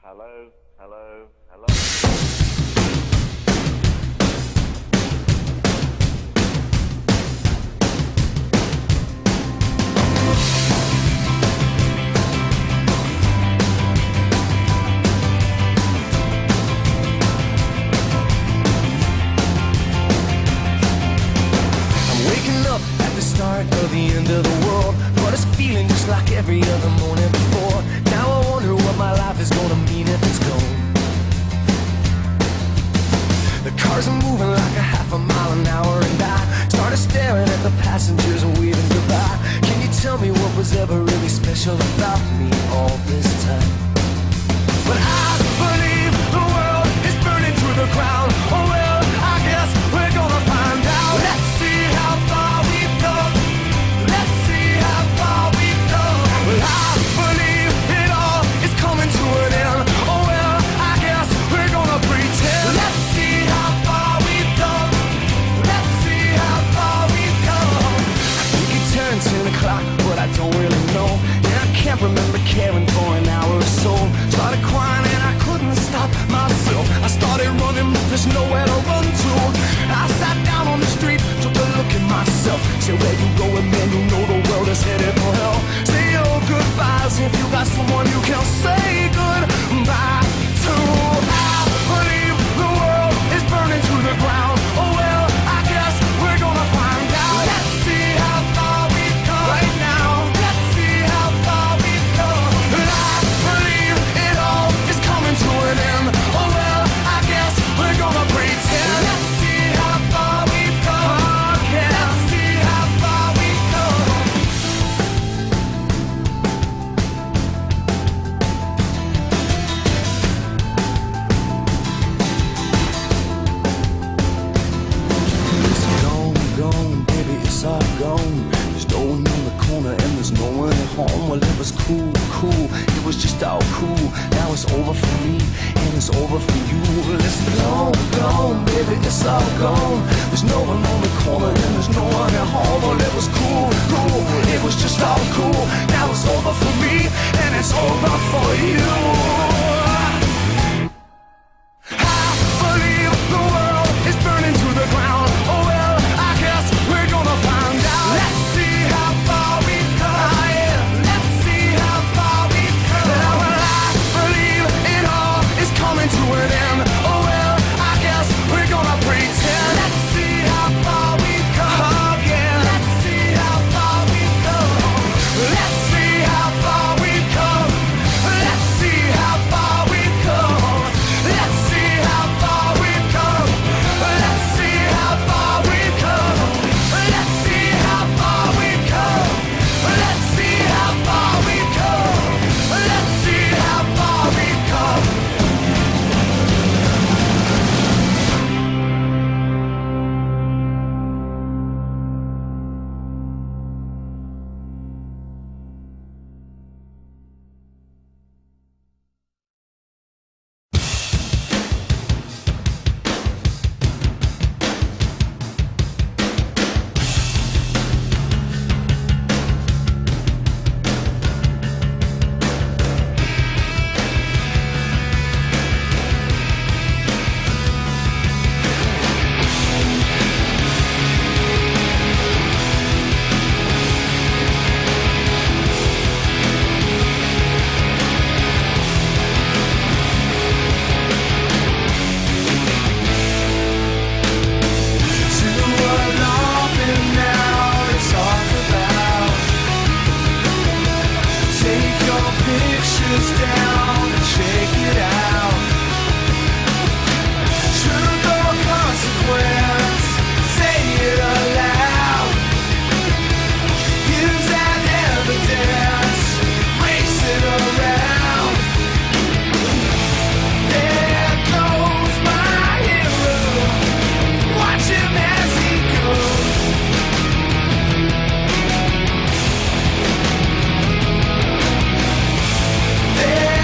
Hello, hello, hello. Start of the end of the world, but it's feeling just like every other morning before. Now I wonder what my life is gonna mean if it's gone. The cars are moving like a half a mile an hour, and I started staring at the passengers and waving goodbye. Can you tell me what was ever really special about me all this time? But I believe the world is burning to the ground. Oh well, I guess we're gonna find out. Let's see how far we've come. Let's see how far we've come. Well, I believe it all is coming to an end. Oh well, I guess we're gonna pretend. Let's see how far we've come. Let's see how far we've come. I think it turned 10 o'clock, but I don't really know. And I can't remember caring for an hour or so. Started crying and I couldn't stop myself. I started running, but there's nowhere to run to. I sat down on the street, took a look at myself. Said, where you going, man? You know the world is headed for hell. Say your goodbyes if you got someone you can say goodbye to. I believe the world is burning to the ground. Oh well, I guess we're gonna find out. Let's see how far we've come right now. Let's see how far we've come. I believe it all is coming to an end. Oh well, I guess we're gonna pretend. Let's see how far we've come. Oh, yeah. Let's see how far we've come. It's gone, gone, baby, it's all gone. There's no one in the corner and there's no one at home. Well, it was cool, cool, it was just all cool. Now it's over for me and it's over for you. Well, it's gone, gone, baby, it's all gone. There's no one on the corner and there's no one at home. Well, it was cool, cool, it was just all cool. Now it's over for me and it's over for you. I believe the world is burning to the ground. Oh well, I guess we're gonna find out. Let's see how far we've come. Oh, yeah. Let's see how far we've come. Well, I believe it all is coming to an end. Oh well, I guess we're gonna pretend. Let's see how far we've come. Oh yeah. Let's see how far we've come. Let's see how far we've come. Let's see how far we've come. Let's see how far we've come. Let's see how far we've come. Let's see how far we've come. Let's see how far we've come. Let's see how far we've come. There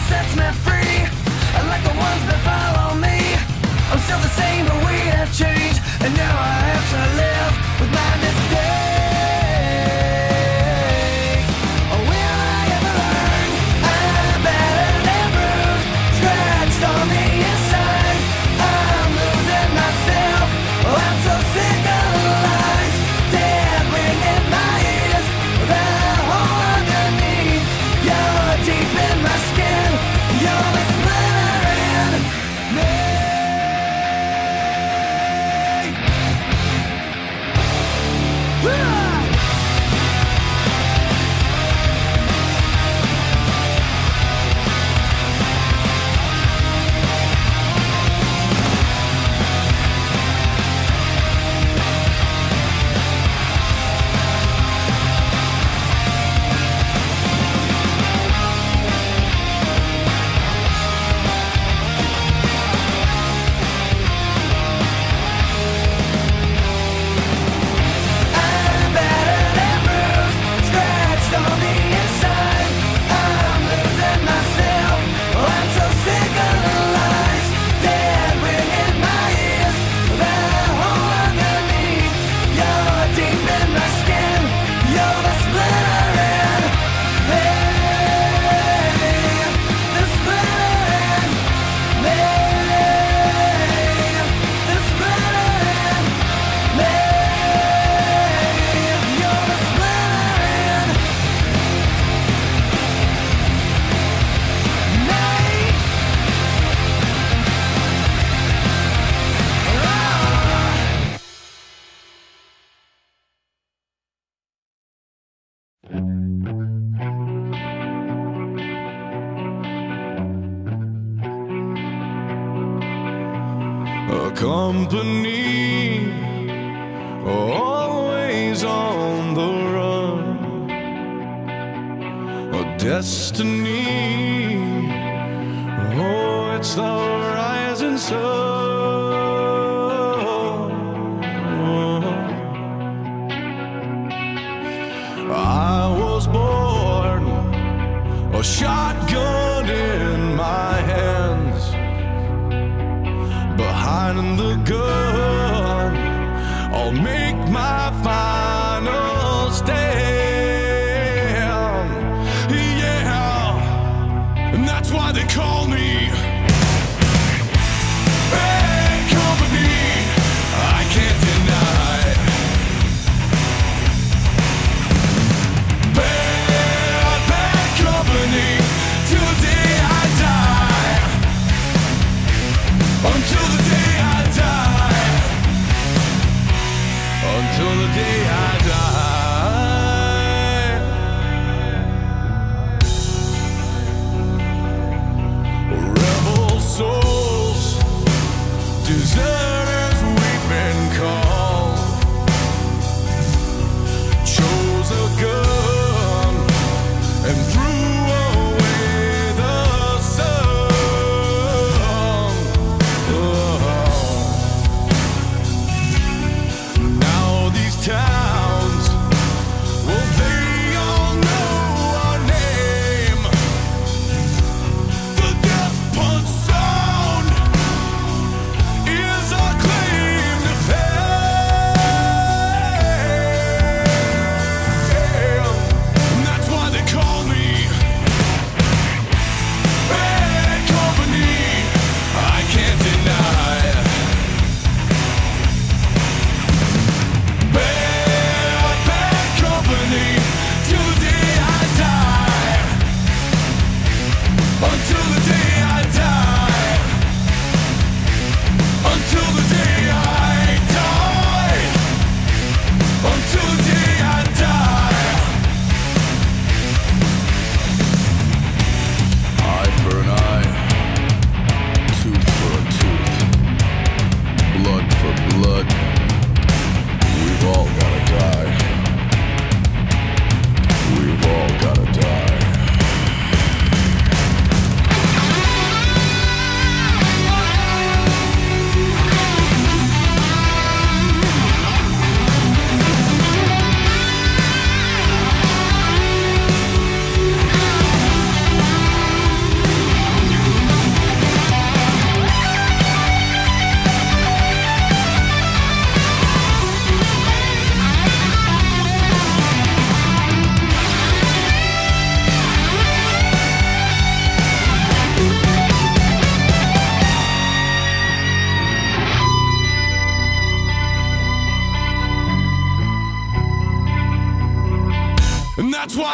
sets me free. Like the ones that follow me. I'm still the same, but we have changed, and now I have to live with my mistakes. Oh, will I ever learn? I'm battered and bruised, scratched on the inside. I'm losing myself. Oh, I'm so sick of the lies. Dead ring in my ears, that hole underneath. You're deep in my skin. You're the splinter in me. Company, always on the run. A destiny, oh, it's the rising sun. I was born, a shotgun in my hands. Behind the gun, I'll make my final stand. Yeah, and that's why they call me bad company. I can't deny bad, bad company till the day I die. Until the day I die. Until the day I die.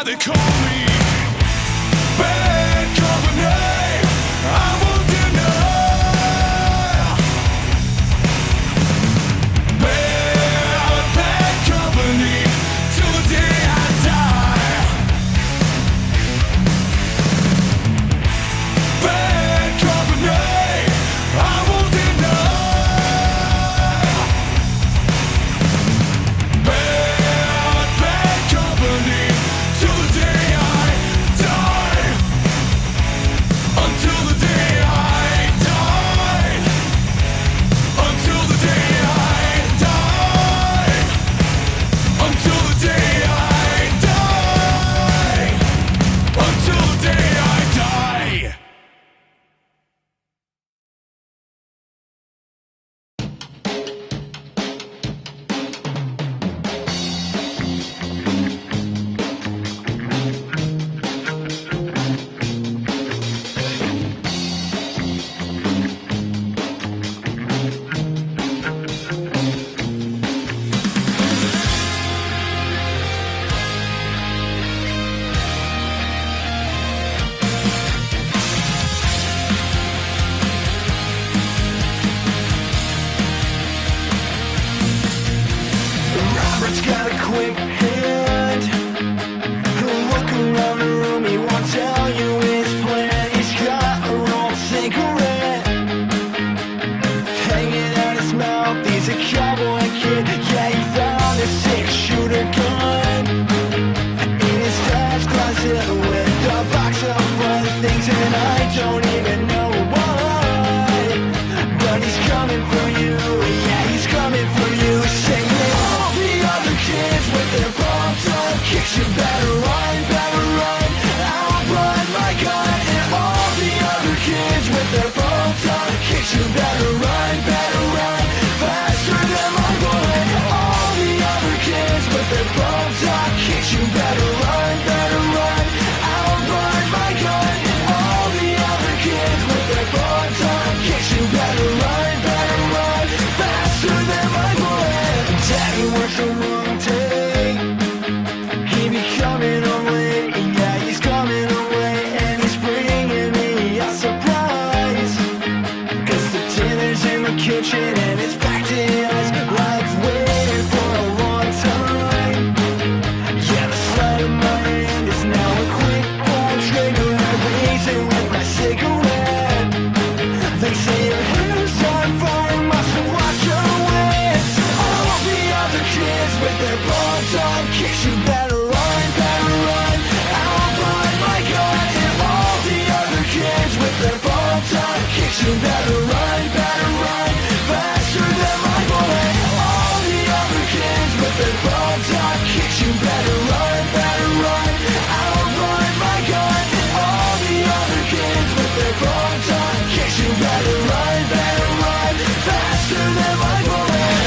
why they call me bad company. I won't deny. Bad company till the day I die. Bad company, I won't deny. Bad company till the day I die. Until the day I die. Until the day I die. Until the day I die. Until the day I die. Robert's got a quick hand. He'll look around the room, he won't tell you his plan. He's got a rolled cigarette hanging out his mouth. He's a cowboy kid, yeah, he found a 6-shooter gun in his dad's closet with a box of other things, and I don't even know why. But he's coming for you, yeah, he's coming for you. Singing all the other kids with their bombs on kicks. You better run, I'll run my gun. And all the other kids with their bombs on kicks. You better run, faster than my bullet. All the other kids with their bombs on kicks. You better run, I'll run my gun. And all the other kids with their bombs on kicks. You better run, faster than my bullet. Daddy works a long day. He be coming home late. Yeah, he's coming home late. And he's bringing me a surprise. 'Cause the dinner's in the kitchen and it's packed in ice. I've waited for a long time. Yeah, the sleight of my hand is now a quick pull trigger. I raise it with my cigarette. They say your hair's on fire, must wash away. All the other kids with their bombs on kicks. You better run, I'll run my gun. And all the other kids with their bombs on kicks. You better run, faster than my bullet. All the other kids with their bombs on kicks. You better run, I'll run my gun. And all the other kids with their bombs on kicks. You better run, faster than my bullet.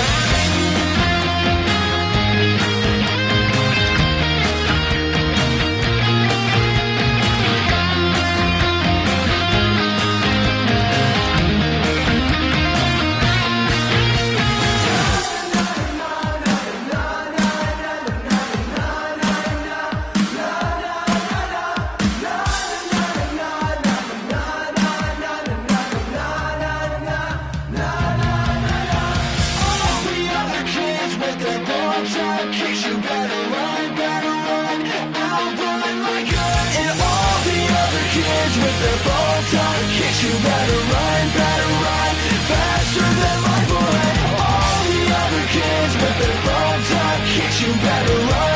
All the other kids with their bombs on kicks. You better run, I'll run my gun. And all the other kids with their bombs on kicks. You better run, faster than my bullet. All the other kids with their bombs on kicks. You better run.